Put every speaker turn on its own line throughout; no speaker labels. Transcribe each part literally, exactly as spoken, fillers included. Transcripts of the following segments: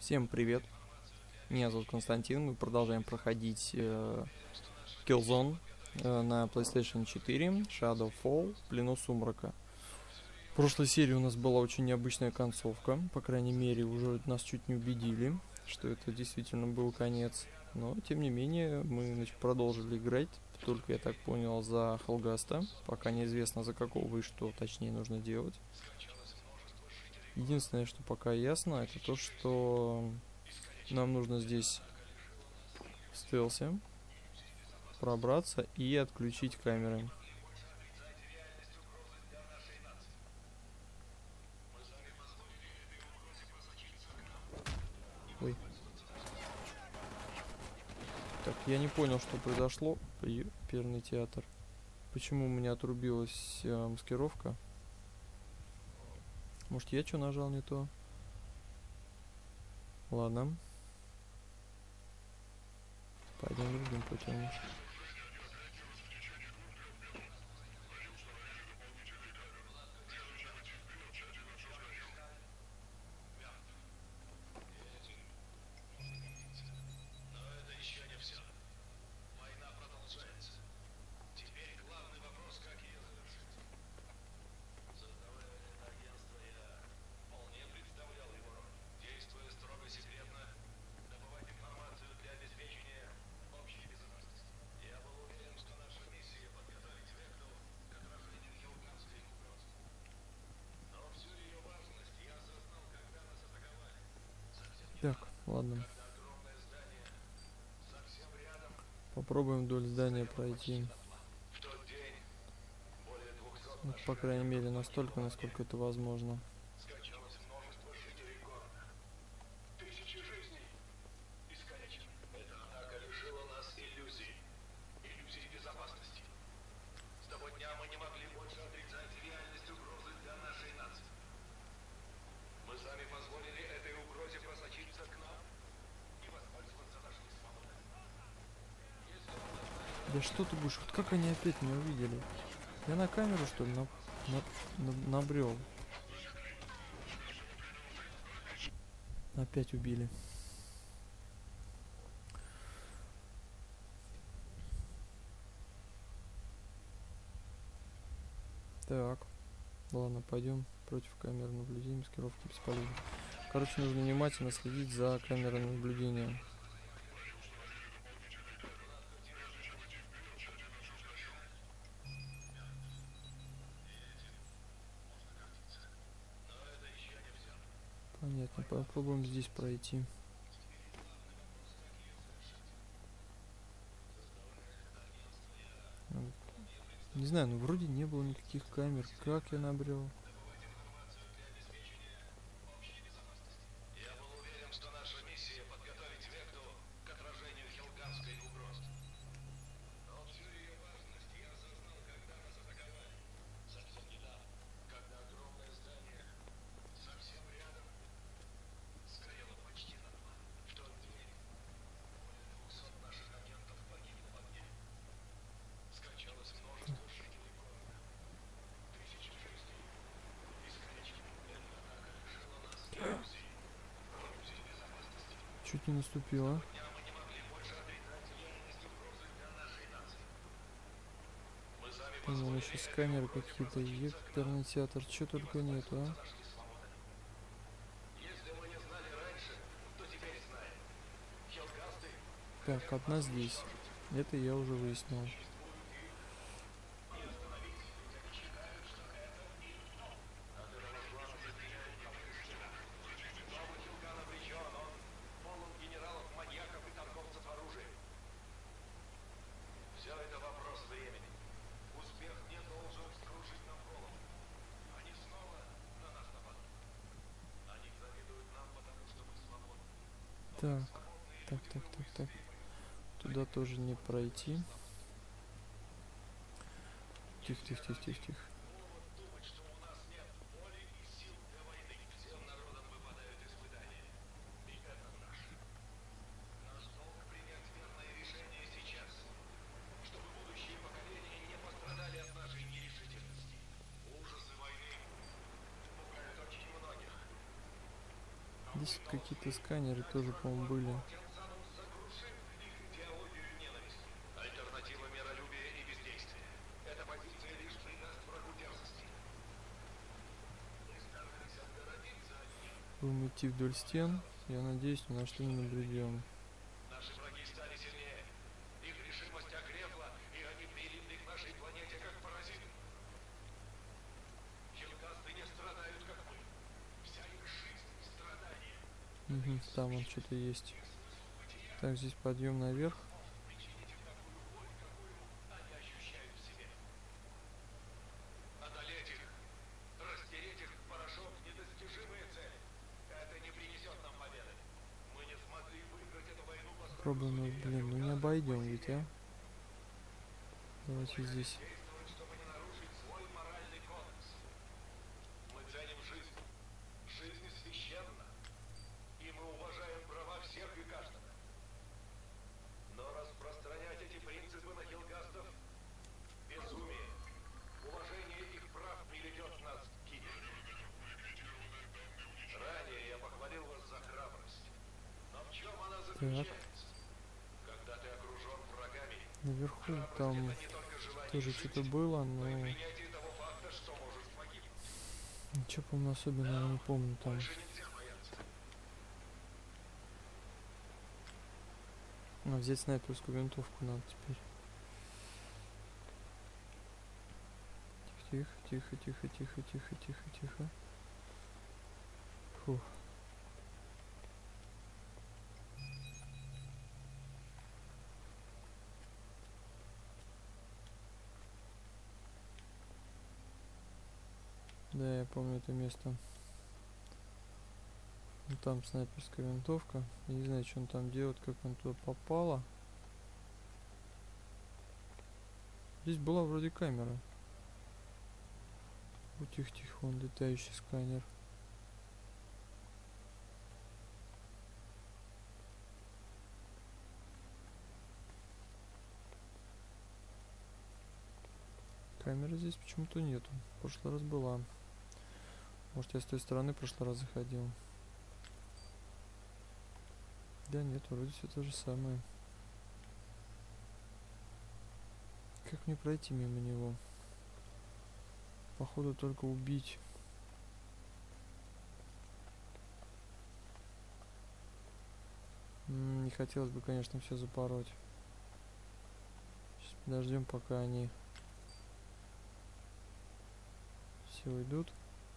Всем привет, меня зовут Константин, мы продолжаем проходить э, Killzone э, на PlayStation четыре, Shadowfall, в плену сумрака. В прошлой серии у нас была очень необычная концовка, по крайней мере уже нас чуть не убедили, что это действительно был конец. Но тем не менее мы значит, продолжили играть, только я так понял за Хелгаста, пока неизвестно за какого и что точнее нужно делать. Единственное, что пока ясно, это то, что нам нужно здесь в стелсе пробраться и отключить камеры. Ой. Так, я не понял, что произошло. Перный театр. Почему у меня отрубилась э, маскировка? Может, я что нажал не то? Ладно. Пойдем другим путем. Так, ладно. Попробуем вдоль здания пройти. Ну, по крайней мере, настолько, насколько это возможно. Да что ты будешь? Вот как они опять меня увидели? Я на камеру, что ли, на, на, на, набрел? Опять убили. Так. Ладно, пойдем против камеры наблюдения, маскировки бесполезно. Короче, нужно внимательно следить за камерой наблюдения. Понятно, попробуем здесь пройти. Не знаю, ну вроде не было никаких камер. Как я набрел? Чуть не наступила. По-моему, еще с камеры какие-то. Векторный театр. Че только нету, а? Так, одна здесь. Это я уже выяснил. Так, так, так, так, так. Туда тоже не пройти. Тихо, тихо, тихо, тихо, тихо. Здесь вот какие-то сканеры тоже, по-моему, были. Будем идти вдоль стен. Я надеюсь, ни на что не набредем.
Наши враги стали сильнее. Их решимость окрепла, и они прилипли к нашей планете как паразиты. Хелгасты не страдают, как мы. Вся их жизнь — страдания.
Угу, там вот что-то есть. Так, здесь подъем наверх.
Причините такую боль, какую они ощущают в себе. Одолеть их, растереть их в порошок — недостижимая цель. Это не принесет нам победы. Мы не смогли выиграть эту войну по строгому
Пробуем, ну,
судьбе.
блин, ну не обойдем ведь, а? Давайте здесь.
Действовать, чтобы не нарушить свой моральный кодекс. Мы ценим жизнь. Жизнь священна. И мы уважаем права всех и каждого. Но распространять эти принципы на хелгастов — безумие. Уважение их прав приведет нас к гибели. Ранее я похвалил вас за храбрость. Но в чем она заключается? Когда ты окружен врагами,
Наверху
храбрость —
там
это не только желание
тоже
жить,
что-то было,
но и
но
принятие того факта, что можешь погибнуть.
ничего, по-моему, особенного не помню там.
Больше нельзя бояться.
А, взять снайперскую винтовку надо теперь. Тихо, тихо, тихо, тихо, тихо, тихо, тихо. Фух. Да, я помню это место. Ну, там снайперская винтовка. Я не знаю, что он там делает, как он туда попало. Здесь была вроде камера. У тихо-тихо, он летающий сканер. Камеры здесь почему-то нету. В прошлый раз была. Может, я с той стороны в прошлый раз заходил. Да нет, вроде все то же самое. Как мне пройти мимо него? Походу только убить. М, не хотелось бы, конечно, все запороть. Сейчас подождем, пока они все уйдут.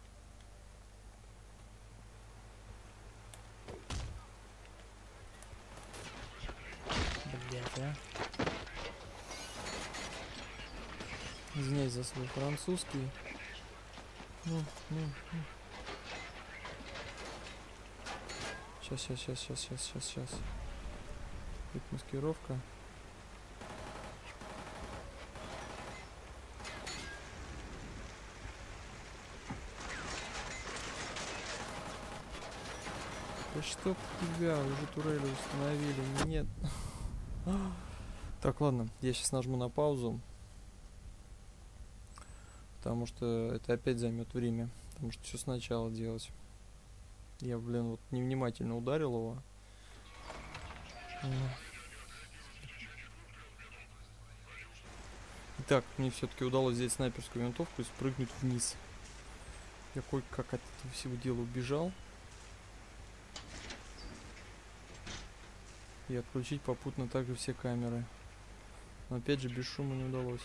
Блять, а. Извиняюсь за свой французский. Ну, ну, ну. Сейчас, сейчас, сейчас, сейчас, сейчас, сейчас, сейчас. Тут маскировка. Да чтоб тебя, уже турели установили. Нет. Так, ладно, я сейчас нажму на паузу. Потому что это опять займет время. Потому что все сначала делать. Я, блин, вот невнимательно ударил его. Итак, мне все-таки удалось взять снайперскую винтовку и спрыгнуть вниз. Я кое-как от этого всего дела убежал. И отключить попутно также все камеры. Но опять же без шума не удалось.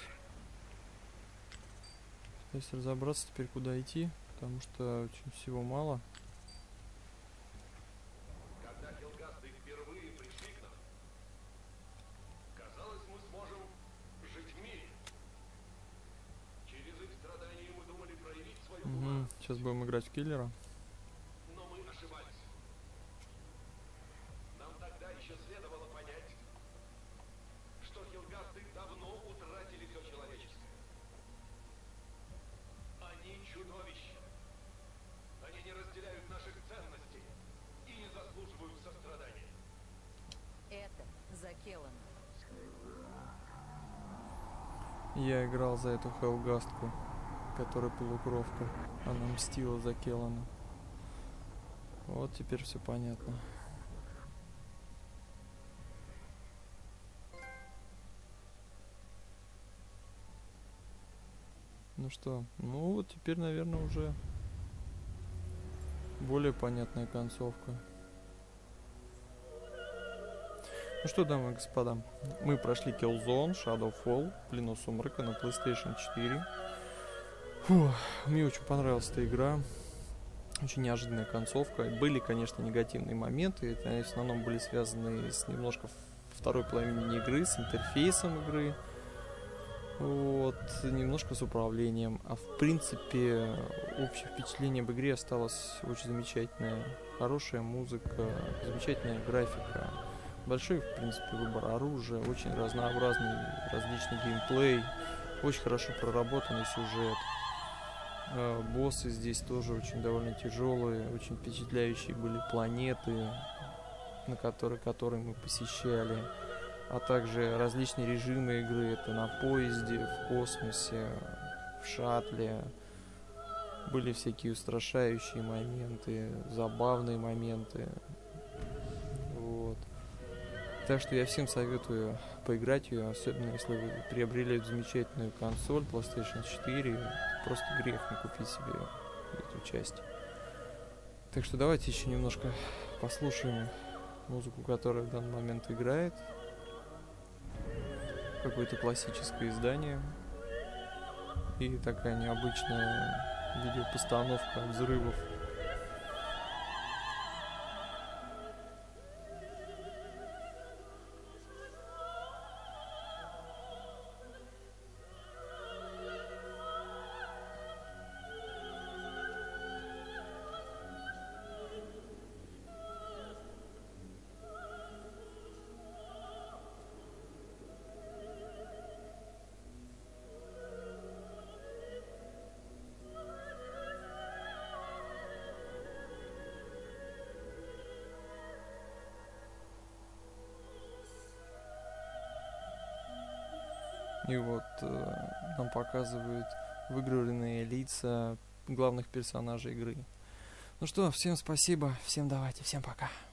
Пытаюсь разобраться теперь, куда идти, потому что очень всего мало.
Когда хелгасты впервые пришли к нам, казалось, мы сможем жить в мире. Через их страдания мы думали проявить свою
Угу.
гуманность.
Сейчас будем играть в киллера.
Но мы ошибались. Нам тогда еще следовало понять, что хелгасты давно утратили все человеческое. Они чудовища. Они не разделяют наших ценностей и не заслуживают сострадания.
Это за Келлана.
Я играл за эту хелгастку, которая полукровка. Она мстила за Келлана. Вот теперь все понятно. Ну что, ну вот теперь, наверное, уже более понятная концовка. Ну что, дамы и господа, мы прошли Killzone Shadowfall, Плену Сумрака на PlayStation четыре. Фу, мне очень понравилась эта игра. Очень неожиданная концовка. Были, конечно, негативные моменты. Это, они в основном были связаны с немножко второй половиной игры, с интерфейсом игры. Вот, немножко с управлением. А в принципе, общее впечатление об игре осталось очень замечательное. Хорошая музыка, замечательная графика. Большой, в принципе, выбор оружия, очень разнообразный, различный геймплей. Очень хорошо проработанный сюжет. Боссы здесь тоже очень довольно тяжелые, очень впечатляющие были планеты, на которые, которые мы посещали, а также различные режимы игры. Это на поезде, в космосе, в шаттле. Были всякие устрашающие моменты, забавные моменты. Вот. Так что я всем советую поиграть ее, особенно если вы приобрели эту замечательную консоль PlayStation четыре. Просто грех не купить себе эту часть. Так что давайте еще немножко послушаем музыку, которая в данный момент играет. Какое-то классическое издание. И такая необычная видеопостановка взрывов. И вот э, нам показывают выигранные лица главных персонажей игры. Ну что, всем спасибо, всем давайте, всем пока.